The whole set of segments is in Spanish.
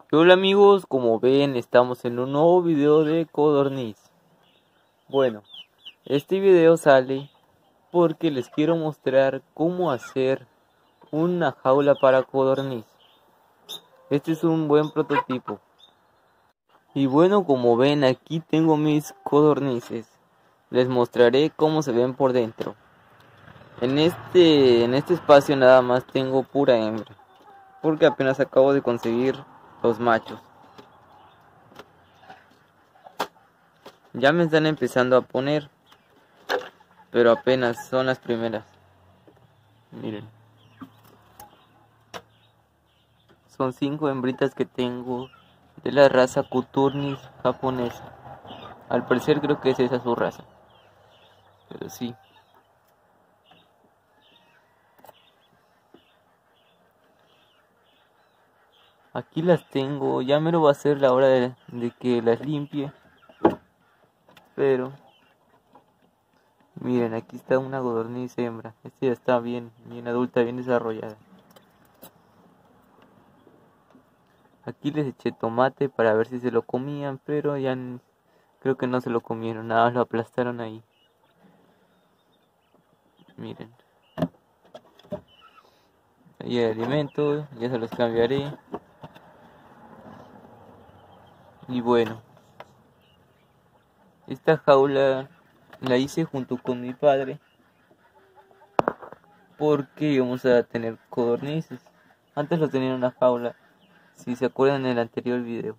Hola amigos, como ven estamos en un nuevo video de codorniz. Bueno, este video sale porque les quiero mostrar cómo hacer una jaula para codorniz. Este es un buen prototipo. Y bueno, como ven aquí tengo mis codornices. Les mostraré cómo se ven por dentro. En este espacio nada más tengo pura hembra, porque apenas acabo de conseguir los machos. Ya me están empezando a poner, pero apenas son las primeras. Miren, son 5 hembritas que tengo de la raza Coturnis japonesa. Al parecer creo que es esa su raza, pero sí. Aquí las tengo, ya me lo va a ser la hora de que las limpie. Pero miren, aquí está una codorniz hembra. Esta ya está bien adulta, bien desarrollada. Aquí les eché tomate para ver si se lo comían, pero ya creo que no se lo comieron, nada más lo aplastaron ahí. Miren. Ahí el alimento, ya se los cambiaré. Y bueno, esta jaula la hice junto con mi padre porque íbamos a tener codornices. Antes lo tenía en una jaula, si se acuerdan en el anterior video.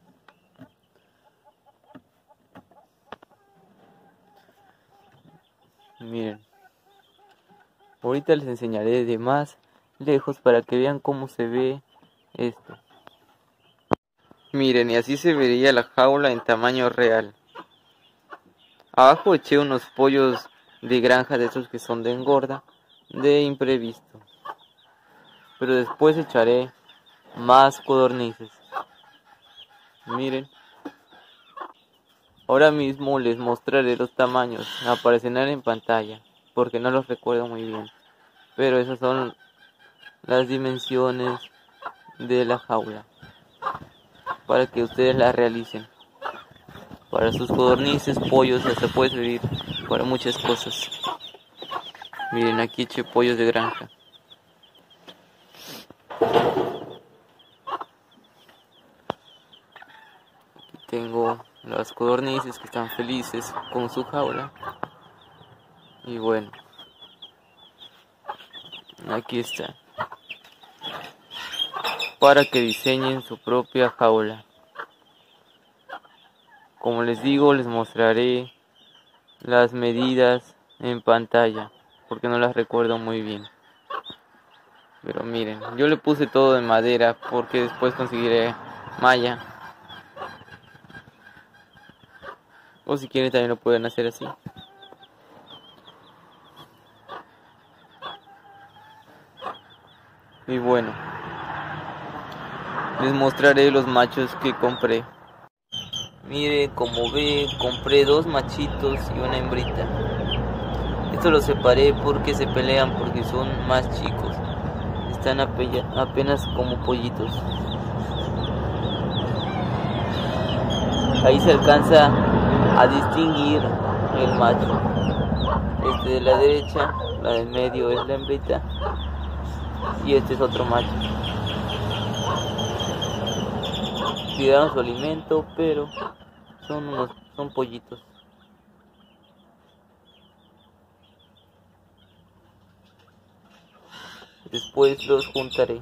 Miren, ahorita les enseñaré de más lejos para que vean cómo se ve esto. Miren, y así se vería la jaula en tamaño real. Abajo eché unos pollos de granja de esos que son de engorda, de imprevisto. Pero después echaré más codornices. Miren. Ahora mismo les mostraré los tamaños. Aparecerán en pantalla, porque no los recuerdo muy bien. Pero esas son las dimensiones de la jaula, para que ustedes la realicen. Para sus codornices, pollos, hasta puede servir para muchas cosas. Miren, aquí eché pollos de granja. Aquí tengo las codornices que están felices con su jaula. Y bueno, aquí está, para que diseñen su propia jaula. Como les digo, les mostraré las medidas en pantalla, porque no las recuerdo muy bien. Pero miren, yo le puse todo de madera porque después conseguiré malla. O si quieren también lo pueden hacer así. Y bueno, les mostraré los machos que compré. Mire, como ve, compré 2 machitos y una hembrita. Esto los separé porque se pelean, porque son más chicos. Están apenas como pollitos. Ahí se alcanza a distinguir el macho. Este de la derecha, la del medio es la hembrita y este es otro macho. Cuidaron su alimento, pero son pollitos. Después los juntaré.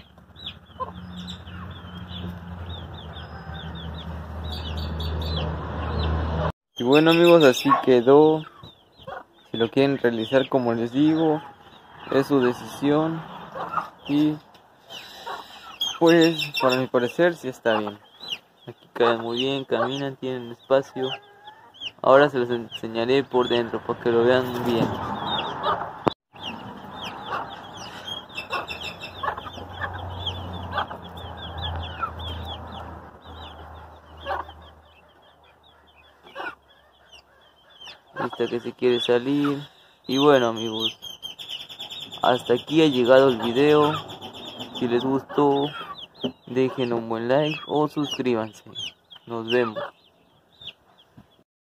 Y bueno amigos, así quedó. Si lo quieren realizar como les digo, es su decisión. Y pues para mi parecer sí está bien. Aquí caen muy bien, caminan, tienen espacio. Ahora se los enseñaré por dentro para que lo vean bien. Esta que se quiere salir. Y bueno amigos, hasta aquí ha llegado el video. Si les gustó, dejen un buen like o suscríbanse. Nos vemos.